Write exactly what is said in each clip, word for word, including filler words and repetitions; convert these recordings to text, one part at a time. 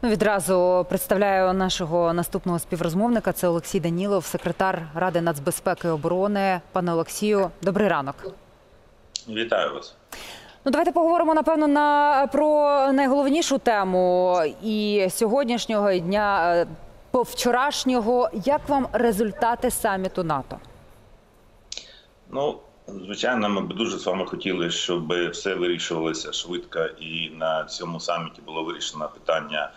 Ну, відразу представляю нашого наступного співрозмовника. Це Олексій Данілов, секретар Ради нацбезпеки і оборони. Пане Олексію, добрий ранок. Вітаю вас. Ну, давайте поговоримо, напевно, на, про найголовнішу тему і сьогоднішнього, і дня по вчорашнього. Як вам результати саміту НАТО? Ну, звичайно, ми б дуже з вами хотіли, щоб все вирішувалося швидко і на цьому саміті було вирішено питання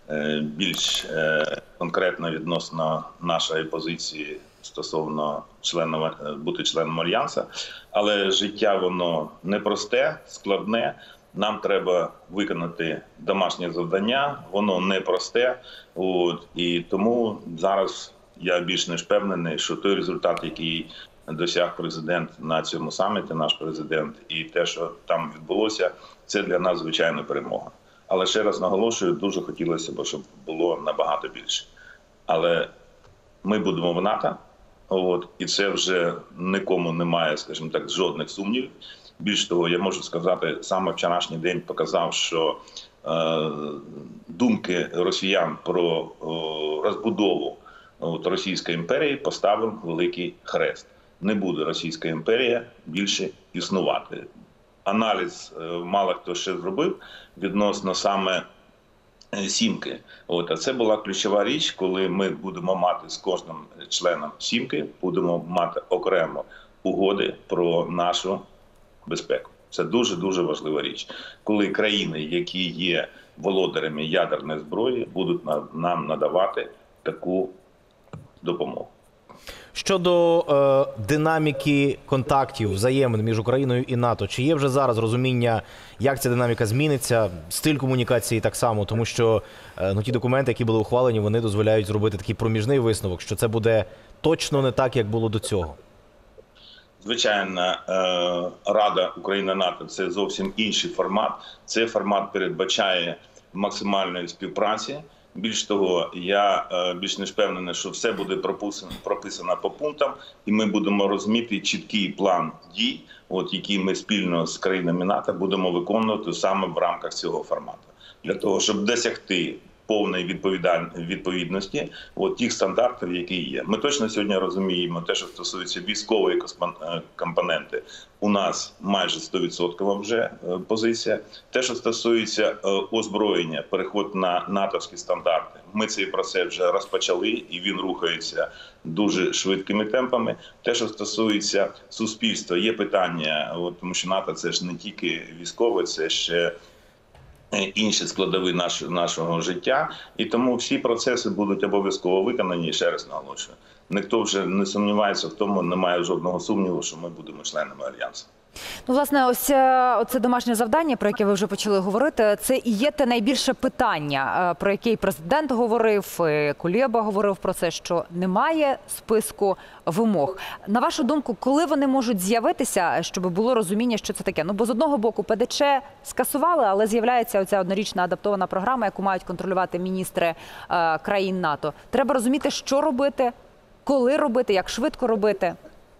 більш конкретно відносно нашої позиції стосовно членів, бути членом Альянсу. Але життя, воно непросте, складне. Нам треба виконати домашнє завдання, воно непросте. От, і тому зараз я більш ніж впевнений, що той результат, який досяг президент на цьому саміті, наш президент, і те, що там відбулося, це для нас звичайна перемога. Але ще раз наголошую, дуже хотілося б, щоб було набагато більше. Але ми будемо в НАТО, от, і це вже нікому немає, скажімо так, жодних сумнівів. Більш того, я можу сказати, саме вчорашній день показав, що е, думки росіян про е, розбудову от, Російської імперії поставив великий хрест. Не буде Російська імперія більше існувати. Аналіз е, мало хто ще зробив відносно саме Сімки. От, а це була ключова річ, коли ми будемо мати з кожним членом Сімки, будемо мати окремо угоди про нашу безпеку. Це дуже-дуже важлива річ. Коли країни, які є володарями ядерної зброї, будуть нам надавати таку допомогу. Щодо е, динаміки контактів, взаємин між Україною і НАТО, чи є вже зараз розуміння, як ця динаміка зміниться, стиль комунікації так само, тому що е, ну, ті документи, які були ухвалені, вони дозволяють зробити такий проміжний висновок, що це буде точно не так, як було до цього? Звичайно, е, Рада Україна-НАТО – це зовсім інший формат. Цей формат передбачає максимальної співпраці. Більш того, я більш ніж впевнений, що все буде прописано, прописано по пунктам, і ми будемо розуміти чіткий план дій, от, який ми спільно з країнами НАТО будемо виконувати саме в рамках цього формату. Для того, щоб досягти повної відповідності от, тих стандартів, які є. Ми точно сьогодні розуміємо те, що стосується військової компоненти. У нас майже сто відсотків вже позиція. Те, що стосується озброєння, переход на натовські стандарти. Ми цей процес вже розпочали, і він рухається дуже швидкими темпами. Те, що стосується суспільства, є питання, от, тому що НАТО – це ж не тільки військове, це ще інші складові наш, нашого життя, і тому всі процеси будуть обов'язково виконані, і ще раз наголошую. Ніхто вже не сумнівається в тому, немає жодного сумніву, що ми будемо членами Альянсу. Ну, власне, ось це домашнє завдання, про яке ви вже почали говорити, це і є те найбільше питання, про яке і президент говорив, і Кулеба говорив про це, що немає списку вимог. На вашу думку, коли вони можуть з'явитися, щоб було розуміння, що це таке? Ну, бо з одного боку ПДЧ скасували, але з'являється оця однорічна адаптована програма, яку мають контролювати міністри е, країн НАТО. Треба розуміти, що робити, коли робити, як швидко робити.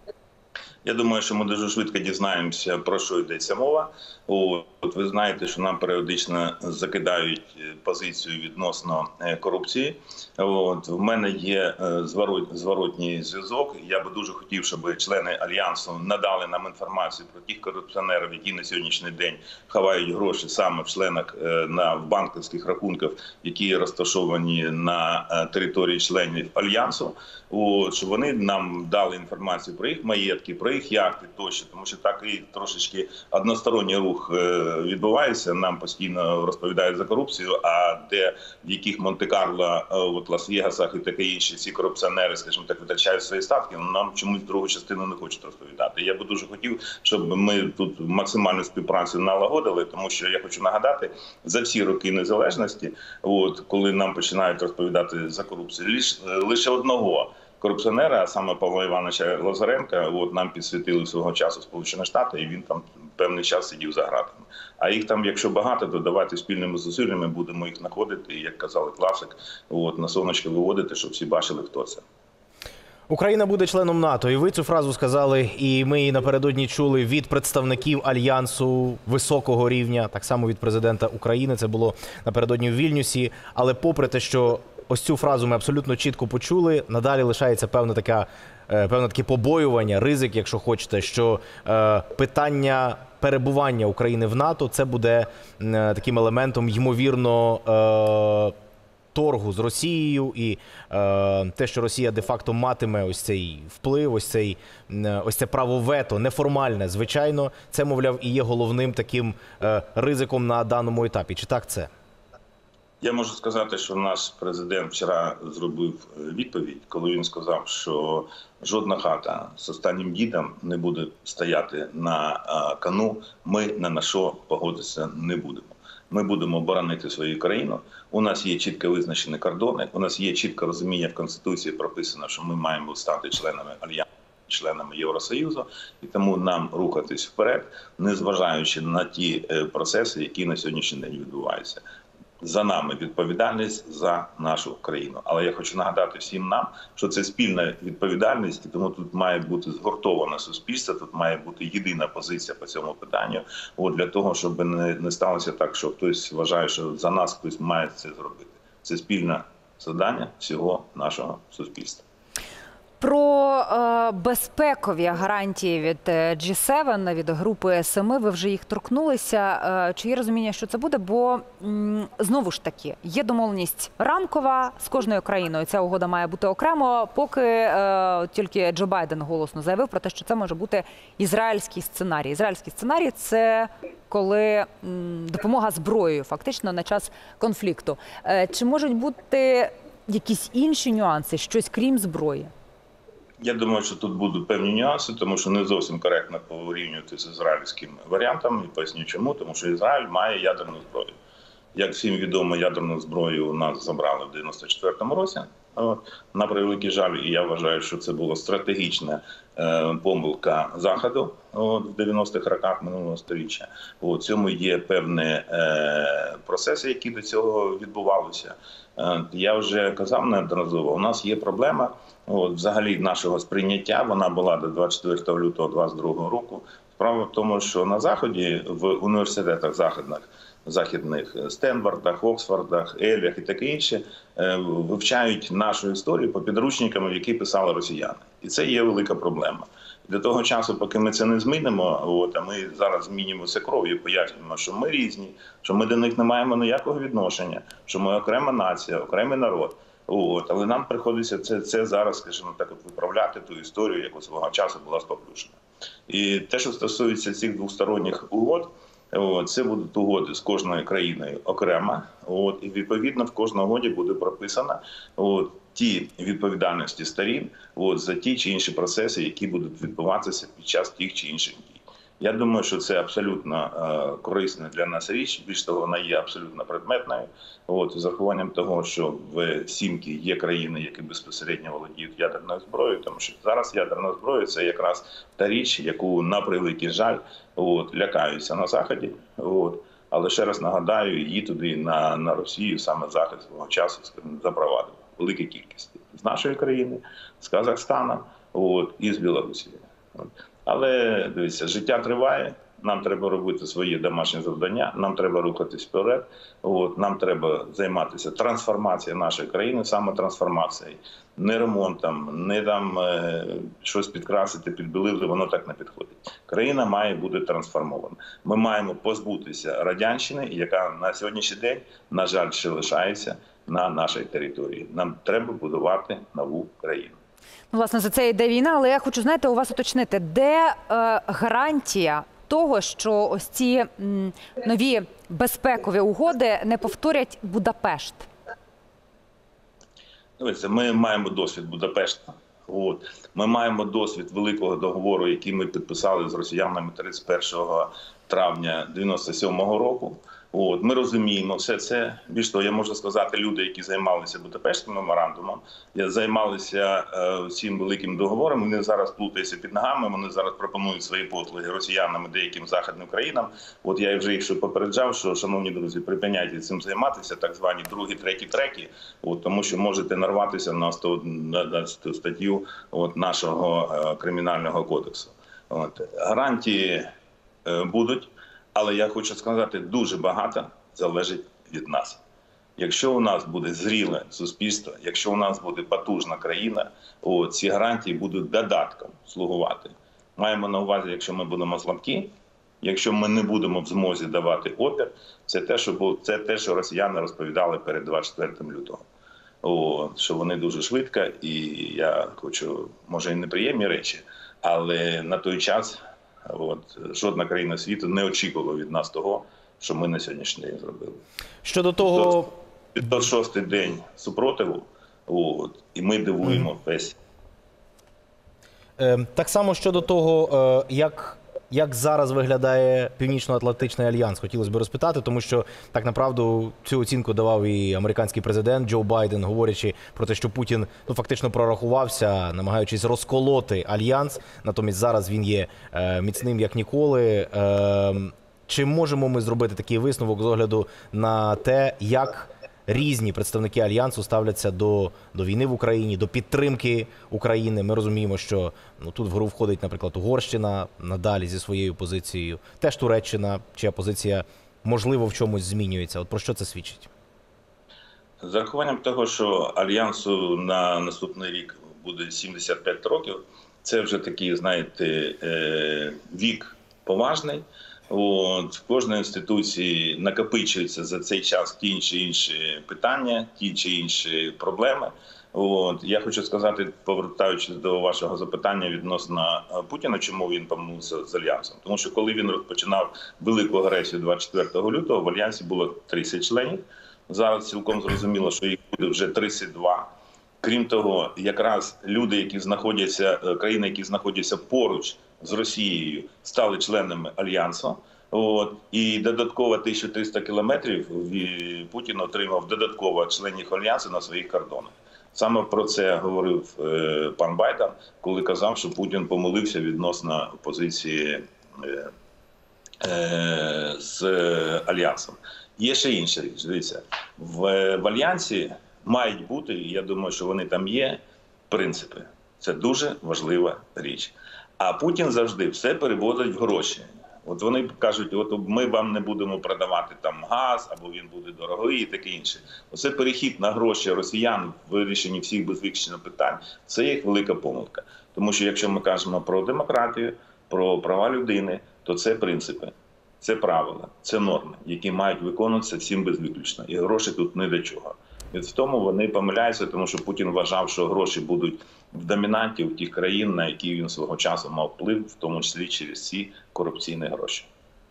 Я думаю, що ми дуже швидко дізнаємося, про що йдеться мова. От ви знаєте, що нам періодично закидають позицію відносно корупції. От в мене є зворот, зворотній зв'язок. Я би дуже хотів, щоб члени Альянсу надали нам інформацію про тих корупціонерів, які на сьогоднішній день ховають гроші саме в членах на в банківських рахунках, які розташовані на території членів Альянсу. От, щоб вони нам дали інформацію про їх маєтки, про їх яхти тощо, тому що такий трошечки односторонній рух відбувається. Нам постійно розповідають за корупцію, а де в яких Монте-Карло, от Лас-Вегасах і таке інше, ці корупціонери, скажімо так, витрачають свої статки, нам чомусь другу частину не хочуть розповідати. Я би дуже хотів, щоб ми тут максимальну співпрацю налагодили, тому що я хочу нагадати, за всі роки незалежності, от, коли нам починають розповідати за корупцію, лише, лише одного корупціонера, а саме Павла Івановича Лазаренка, от нам підсвітили свого часу Сполучені Штати, і він там певний час сидів за ґратами. А їх там, якщо багато, то давайте спільними зусиллями будемо їх знаходити, і, як казали класик, от, на сонечко виводити, щоб всі бачили, хто це. Україна буде членом НАТО, і ви цю фразу сказали, і ми її напередодні чули від представників Альянсу високого рівня, так само від президента України, це було напередодні в Вільнюсі. Але попри те, що ось цю фразу ми абсолютно чітко почули, надалі лишається певна така, певне таке побоювання, ризик, якщо хочете, що е, питання перебування України в НАТО – це буде е, таким елементом, ймовірно, е, торгу з Росією, і е, те, що Росія де-факто матиме ось цей вплив, ось, цей, е, ось це право вето, неформальне, звичайно, це, мовляв, і є головним таким е, ризиком на даному етапі. Чи так це? Я можу сказати, що наш президент вчора зробив відповідь, коли він сказав, що жодна хата з останнім дідом не буде стояти на кону, ми ні на що погодитися не будемо. Ми будемо боронити свою країну. У нас є чітко визначені кордони, у нас є чітке розуміння в Конституції прописано, що ми маємо стати членами Альянсу, членами Євросоюзу, і тому нам рухатись вперед, незважаючи на ті процеси, які на сьогоднішній день відбуваються. За нами відповідальність за нашу країну. Але я хочу нагадати всім нам, що це спільна відповідальність, і тому тут має бути згуртоване суспільство, тут має бути єдина позиція по цьому питанню, от, для того, щоб не, не сталося так, що хтось вважає, що за нас хтось має це зробити. Це спільне завдання всього нашого суспільства. Про е, безпекові гарантії від джі севен, від групи семи, ви вже їх торкнулися. Е, чи є розуміння, що це буде? Бо, м, знову ж таки, є домовленість рамкова з кожною країною. Ця угода має бути окремо, поки е, тільки Джо Байден голосно заявив про те, що це може бути ізраїльський сценарій. Ізраїльський сценарій – це коли м, допомога зброєю, фактично, на час конфлікту. Е, чи можуть бути якісь інші нюанси, щось крім зброї? Я думаю, що тут будуть певні нюанси, тому що не зовсім коректно порівнювати з ізраїльським варіантом. І поясню чому. Тому що Ізраїль має ядерну зброю. Як всім відомо, ядерну зброю у нас забрали в дев'яносто четвертому році. От, на превеликий жаль, і я вважаю, що це була стратегічна е, помилка Заходу от, в дев'яностих роках минулого століття. У цьому є певні е, процеси, які до цього відбувалися. Е, я вже казав неодноразово, у нас є проблема от, взагалі нашого сприйняття, вона була до двадцять четвертого лютого двадцять другого року. Справа в тому, що на Заході, в університетах західних, західних Стенфордах, Оксфордах, Ельях і таке інше, вивчають нашу історію по підручникам, які писали росіяни. І це є велика проблема. Для того часу, поки ми це не змінимо, от, а ми зараз змінюємо все кров'ю, пояснюємо, що ми різні, що ми до них не маємо ніякого відношення, що ми окрема нація, окремий народ. От, але нам приходиться це, це зараз, скажімо так, от виправляти ту історію, яку свого часу була споплюшена. І те, що стосується цих двосторонніх угод, от, це будуть угоди з кожною країною окремо. От, і відповідно в кожній угоді буде прописано от, ті відповідальності сторін от, за ті чи інші процеси, які будуть відбуватися під час тих чи інших дій. Я думаю, що це абсолютно е, корисна для нас річ. Більш того, вона є абсолютно предметною. От, з урахуванням того, що в Сімки є країни, які безпосередньо володіють ядерною зброєю, тому що зараз ядерна зброя – це якраз та річ, яку, на превеликий жаль, от, лякаються на Заході. От. Але ще раз нагадаю, її туди, на, на Росію, саме Захід свого часу запровадив. Велика кількість. З нашої країни, з Казахстана от, і з Білорусі. От. Але, дивіться, життя триває, нам треба робити свої домашні завдання, нам треба рухатись вперед, от, нам треба займатися трансформацією нашої країни, саме трансформацією, не ремонтом, не там е, щось підкрасити, підбілити, воно так не підходить. Країна має бути трансформована. Ми маємо позбутися радянщини, яка на сьогоднішній день, на жаль, ще лишається на нашій території. Нам треба будувати нову країну. Ну, власне, за це йде війна, але я хочу, знаєте, у вас уточнити, де е, гарантія того, що ось ці м, нові безпекові угоди не повторять Будапешт? Дивіться, ми маємо досвід Будапешта. От. Ми маємо досвід великого договору, який ми підписали з росіянами тридцять першого травня дев'яносто сьомого року. От, ми розуміємо все це. Більш того, я можу сказати, люди, які займалися Будапештським меморандумом, займалися е, цим великим договором, вони зараз плутаються під ногами, вони зараз пропонують свої послуги росіянам і деяким західним країнам. От я вже їх що попереджав, що, шановні друзі, припиняйте цим займатися, так звані другі, треті треки, от, тому що можете нарватися на сто одинадцяту статтю от, нашого е, кримінального кодексу. От, гарантії е, будуть. Але я хочу сказати, дуже багато залежить від нас. Якщо у нас буде зріле суспільство, якщо у нас буде потужна країна, о, ці гарантії будуть додатком слугувати. Маємо на увазі, якщо ми будемо слабкі, якщо ми не будемо в змозі давати опір, це те, що, це те, що росіяни розповідали перед двадцять четвертим лютого. О, що вони дуже швидко, і я хочу, може і неприємні речі, але на той час От, жодна країна світу не очікувала від нас того, що ми на сьогоднішній день зробили. Щодо того... До шостий день супротиву, от, і ми дивуємо mm. весь. Е, так само щодо того, е, як, як зараз виглядає Північно-Атлантичний альянс, хотілося б розпитати, тому що, так направду, цю оцінку давав і американський президент Джо Байден, говорячи про те, що Путін ну, фактично прорахувався, намагаючись розколоти альянс, натомість зараз він є е, міцним як ніколи. Е, чи можемо ми зробити такий висновок з огляду на те, як різні представники Альянсу ставляться до, до війни в Україні, до підтримки України? Ми розуміємо, що ну, тут в гру входить, наприклад, Угорщина надалі зі своєю позицією, теж Туреччина, чия позиція, можливо, в чомусь змінюється. От про що це свідчить? З урахуванням того, що Альянсу на наступний рік буде сімдесят п'ять років, це вже такий, знаєте, вік поважний. От, в кожній інституції накопичуються за цей час ті чи інші питання, ті чи інші проблеми. От, я хочу сказати, повертаючись до вашого запитання відносно Путіна, чому він помилився з Альянсом. Тому що коли він розпочинав велику агресію двадцять четвертого лютого, в Альянсі було тридцять членів. Зараз цілком зрозуміло, що їх буде вже тридцять два. Крім того, якраз люди, які знаходяться, країни, які знаходяться поруч з Росією, стали членами Альянсу. От, і додатково тисяча триста кілометрів Путін отримав додатково членів Альянсу на своїх кордонах. Саме про це говорив е, пан Байден, коли казав, що Путін помилився відносно позиції е, е, з Альянсом. Є ще інша річ. Дивіться, в, в Альянсі мають бути, і я думаю, що вони там є, принципи. Це дуже важлива річ. А Путін завжди все переводить в гроші. От вони кажуть, от ми вам не будемо продавати там газ, або він буде дорогий і таке інше. Оце перехід на гроші росіян в вирішенні всіх без виключення питань. Це їх велика помилка. Тому що якщо ми кажемо про демократію, про права людини, то це принципи, це правила, це норми, які мають виконуватися всім без виключення. І гроші тут не до чого. І в тому вони помиляються, тому що Путін вважав, що гроші будуть в домінантів тих країн, на які він свого часу мав вплив, в тому числі через ці корупційні гроші.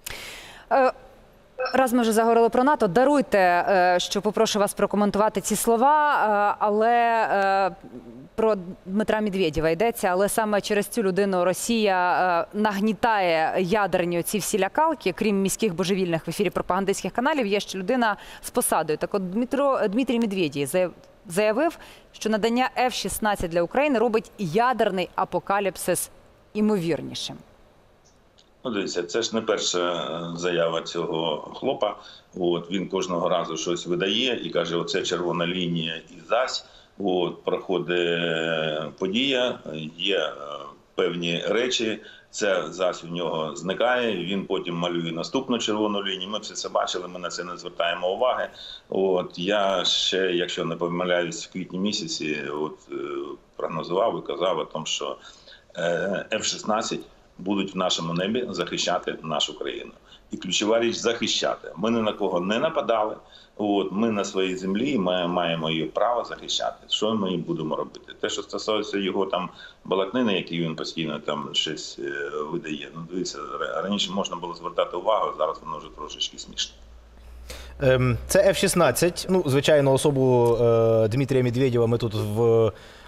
Раз ми вже заговорили про НАТО, даруйте, що попрошу вас прокоментувати ці слова, але про Дмитра Медведєва йдеться, але саме через цю людину Росія нагнітає ядерні ці всі лякалки, крім міських божевільних в ефірі пропагандистських каналів, є ще людина з посадою. Так от Дмитро, Дмитрій Медведєв заявив, що надання еф шістнадцять для України робить ядерний апокаліпсис імовірнішим. Ну, дивіться, це ж не перша заява цього хлопа. От, він кожного разу щось видає і каже, оце червона лінія і зась. От, проходить подія, є певні речі, це зась у нього зникає, він потім малює наступну червону лінію. Ми все це бачили, ми на це не звертаємо уваги. От, я ще, якщо не помиляюсь, в квітні місяці от, прогнозував і казав о тому, що еф шістнадцять будуть в нашому небі захищати нашу країну. І ключова річ – захищати. Ми ні на кого не нападали, от, ми на своїй землі ми маємо її право захищати. Що ми будемо робити? Те, що стосується його там балакнини, які він постійно там щось е, видає. Ну, дивіться, раніше можна було звертати увагу, зараз воно вже трошечки смішно. Це еф шістнадцять. Ну, звичайно, особу е, Дмитрія Медведєва ми тут в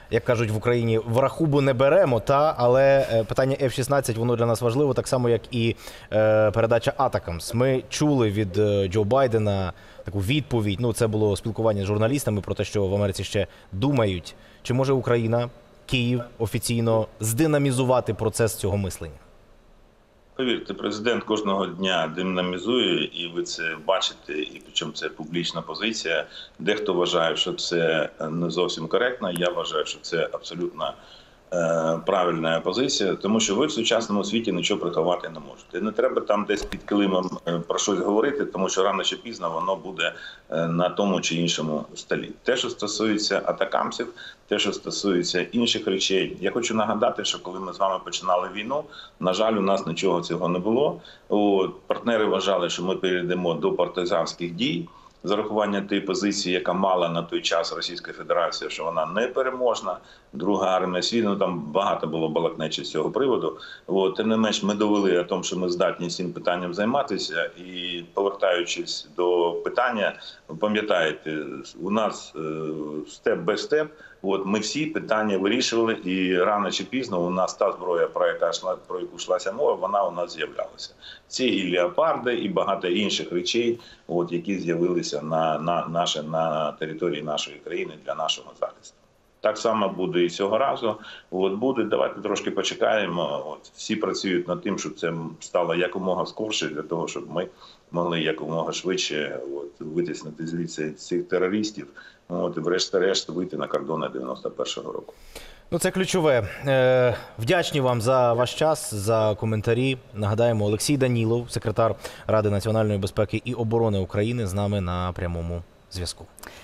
як кажуть в Україні, в рахубу не беремо, та, але е, питання еф шістнадцять, воно для нас важливо, так само, як і е, передача Атакамс. Ми чули від е, Джо Байдена таку відповідь, ну це було спілкування з журналістами про те, що в Америці ще думають, чи може Україна, Київ офіційно здинамізувати процес цього мислення? Повірте, президент кожного дня динамізує, і ви це бачите, і причому це публічна позиція. Дехто вважає, що це не зовсім коректно, я вважаю, що це абсолютно е, правильна позиція, тому що ви в сучасному світі нічого приховати не можете. Не треба там десь під килимом про щось говорити, тому що рано чи пізно воно буде на тому чи іншому столі. Те, що стосується атакамсів, те, що стосується інших речей, я хочу нагадати, що коли ми з вами починали війну, на жаль, у нас нічого цього не було. От, партнери вважали, що ми перейдемо до партизанських дій, з урахування тієї позиції, яка мала на той час Російська Федерація, що вона не переможна, друга армія світу, ну там багато було балакнечі з цього приводу. От, тим не менш, ми довели о тому, що ми здатні цим питанням займатися. І повертаючись до питання, пам'ятаєте, у нас степ бай степ, от, ми всі питання вирішували, і рано чи пізно у нас та зброя, про яку йшла, про яку йшлася мова, вона у нас з'являлася. Ці і леопарди, і багато інших речей, от, які з'явилися на, на, наше, на території нашої країни для нашого захисту. Так само буде і цього разу. От буде, давайте трошки почекаємо. От, всі працюють над тим, щоб це стало якомога скорше, для того, щоб ми могли якомога швидше от, витіснити звідси цих терористів, от, і врешті-решт вийти на кордони дев'яносто першого року. Ну, це ключове. Е, вдячні вам за ваш час, за коментарі. Нагадаємо, Олексій Данілов, секретар Ради національної безпеки і оборони України, з нами на прямому зв'язку.